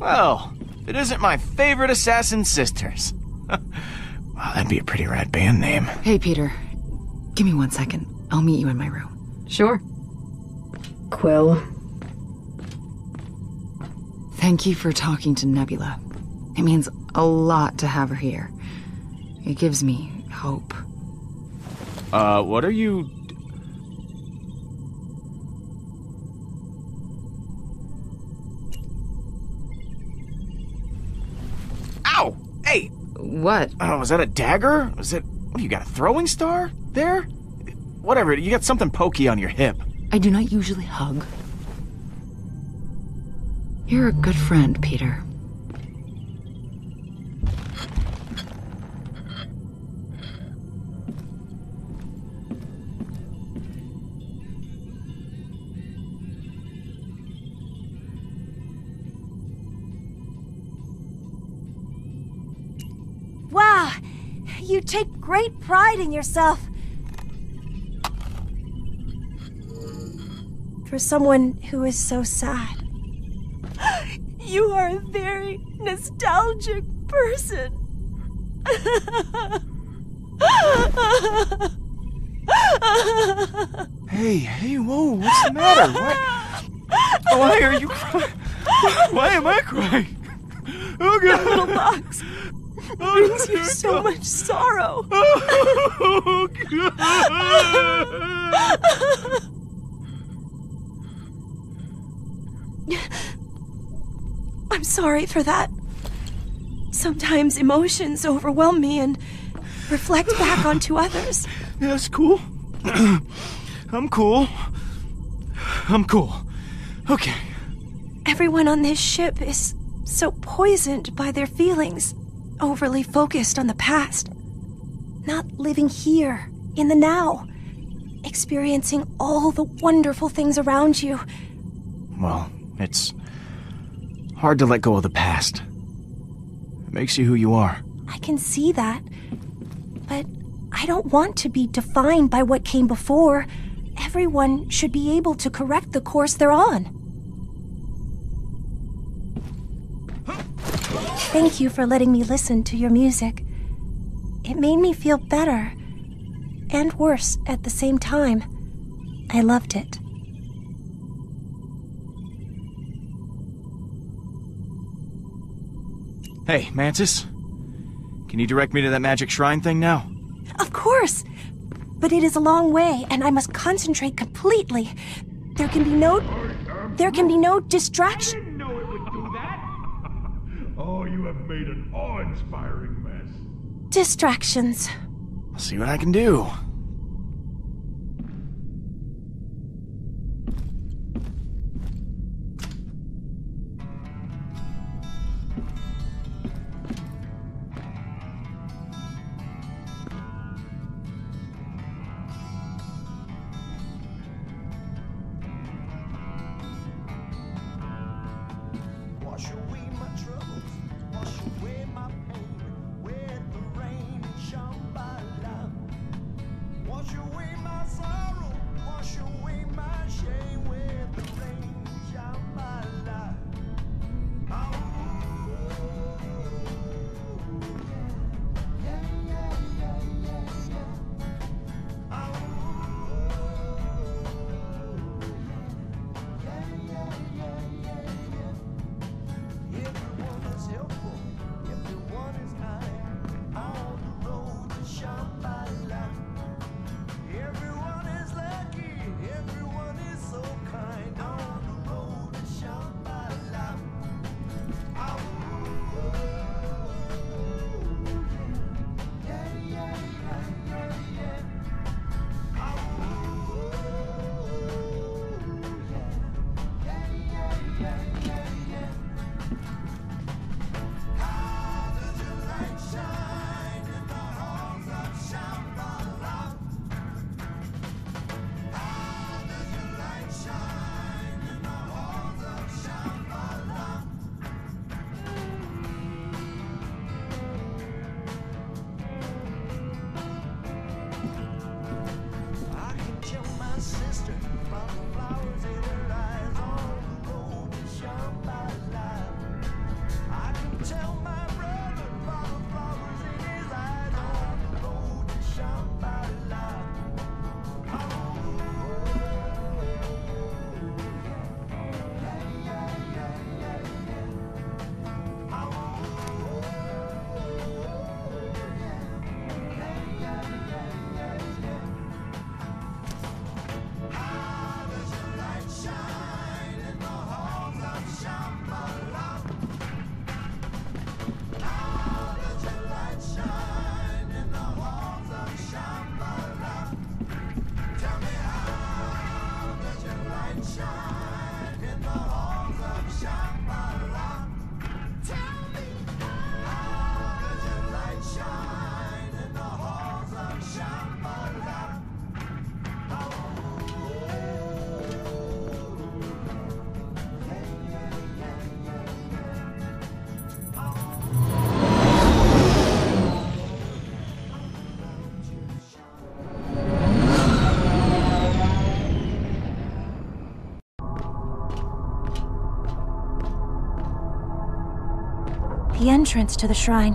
Well, it isn't my favorite Assassin Sisters. Wow, that'd be a pretty rad band name. Hey, Peter. Give me 1 second. I'll meet you in my room. Sure. Quill. Thank you for talking to Nebula. It means a lot to have her here. It gives me hope. What are you... Ow! Hey! What? Oh, is that a dagger? Is it... What, you got a throwing star there? Whatever, you got something pokey on your hip. I do not usually hug. You're a good friend, Peter. Wow, you take great pride in yourself. For someone who is so sad. You are a very nostalgic person. Hey, whoa, what's the matter? Why are you crying? Why am I crying? Oh, God. That little box brings you so much sorrow. Oh, God. I'm sorry for that. Sometimes emotions overwhelm me and reflect back onto others. Yeah, that's cool. I'm cool. Okay. Everyone on this ship is so poisoned by their feelings, overly focused on the past. Not living here, in the now. Experiencing all the wonderful things around you. Well, it's hard to let go of the past. It makes you who you are. I can see that. But I don't want to be defined by what came before. Everyone should be able to correct the course they're on. Thank you for letting me listen to your music. It made me feel better. And worse at the same time. I loved it. Hey, Mantis. Can you direct me to that magic shrine thing now? Of course! But it is a long way, and I must concentrate completely. There can be no distraction. I didn't know it would do that! Oh, you have made an awe-inspiring mess. Distractions. I'll see what I can do. Wash away my troubles, wash away my pain with the rain and Shambhala. the entrance to the shrine.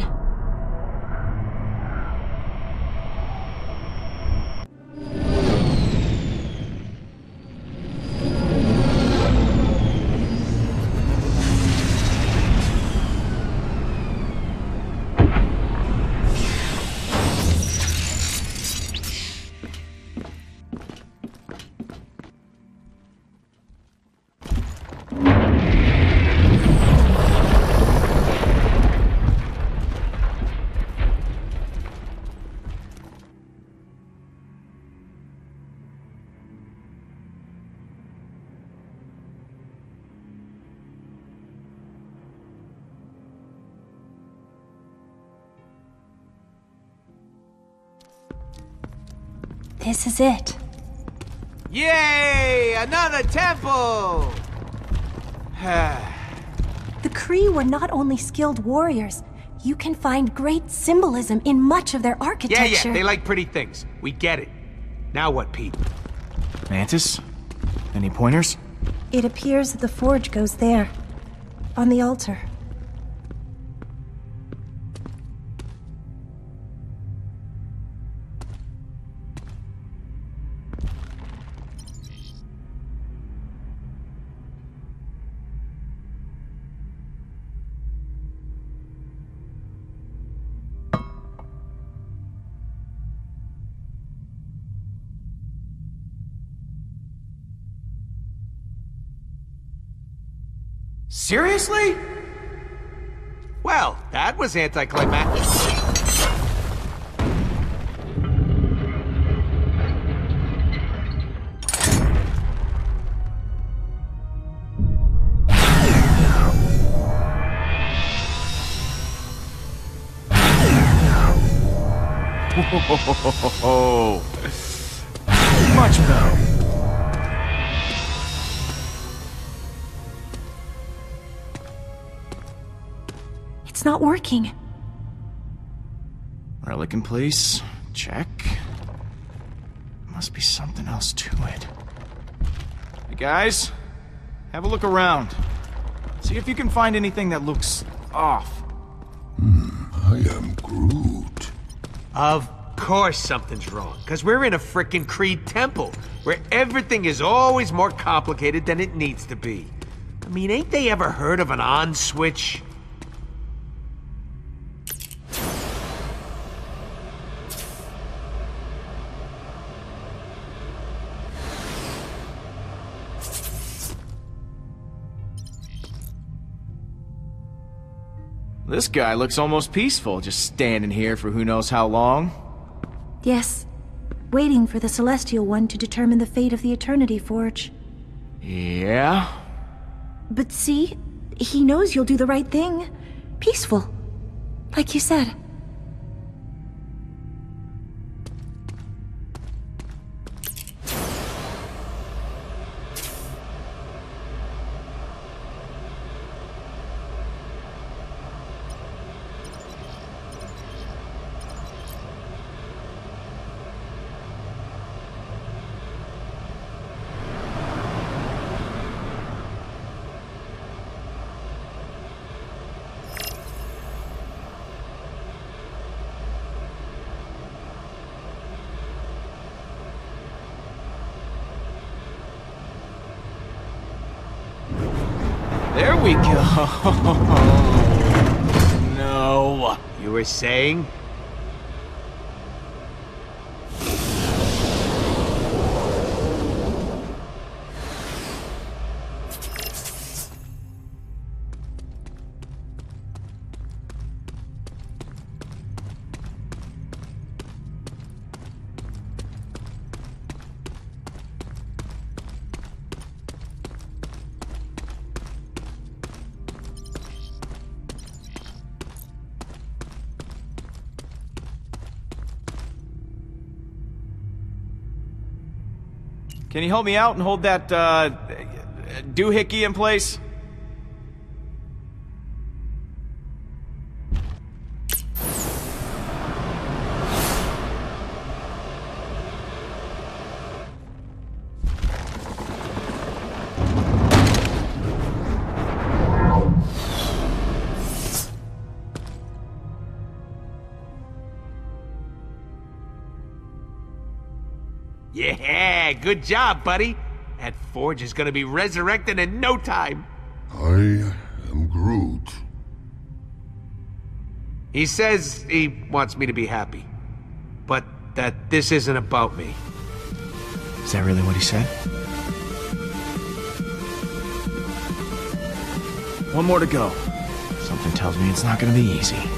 This is it. Yay! Another temple! The Kree were not only skilled warriors. You can find great symbolism in much of their architecture. Yeah, they like pretty things. We get it. Now what, Pete? Mantis? Any pointers? It appears that the forge goes there, on the altar. Seriously? Well, that was anticlimactic. Whoa. Much better. It's not working. Relic in place. Check. Must be something else to it. Hey guys, have a look around. See if you can find anything that looks off. I am Groot. Of course something's wrong, because we're in a frickin' Kree temple, where everything is always more complicated than it needs to be. I mean, ain't they ever heard of an on switch? This guy looks almost peaceful, just standing here for who knows how long. Yes, waiting for the Celestial One to determine the fate of the Eternity Forge. Yeah? But see, he knows you'll do the right thing. Peaceful. Like you said. There we go. No. You were saying? Can you help me out and hold that, doohickey in place? Yeah, good job, buddy. That forge is gonna be resurrected in no time. I am Groot. He says he wants me to be happy, but that this isn't about me. Is that really what he said? One more to go. Something tells me it's not gonna be easy.